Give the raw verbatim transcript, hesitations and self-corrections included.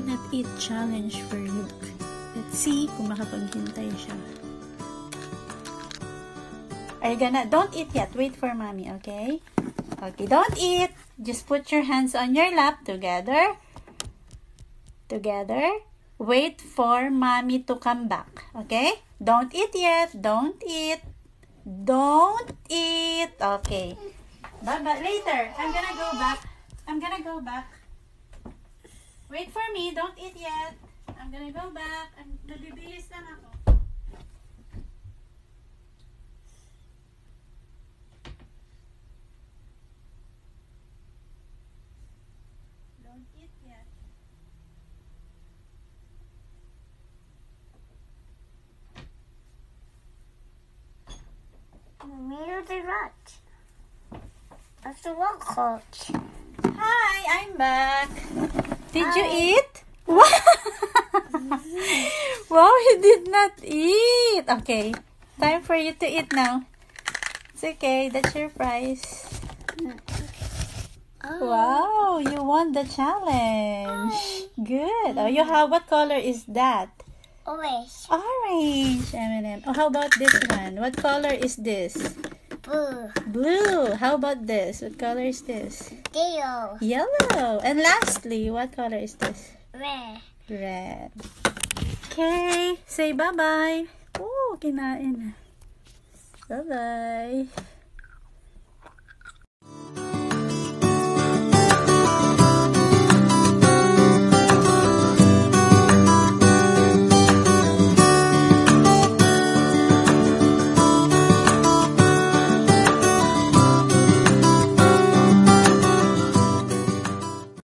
not eat challenge for Luke. Let's see kung makapaghintay siya. Are you gonna, don't eat yet. Wait for mommy, okay? Okay, don't eat. Just put your hands on your lap together. Together. Wait for mommy to come back, okay? Don't eat yet. Don't eat. Don't eat. Okay. Bye-bye. Later. I'm gonna go back. I'm gonna go back. Wait for me. Don't eat yet. I'm gonna go back. I'm nabibihis lang ako. Don't eat yet. Middle the rat. That's the rock coach. Hi, I'm back. Did you Hi. eat? Wow, wow, he did not eat. Okay, time for you to eat now. It's okay, that's your prize. Oh. Wow, you won the challenge. Good. Oh, you have, what color is that? Orange. Orange, M and M. Oh, how about this one? What color is this? Blue. Blue. How about this? What color is this? Yellow. Yellow. And lastly, what color is this? Red. Red. Okay, say bye-bye. Oh, kinain na. Bye-bye.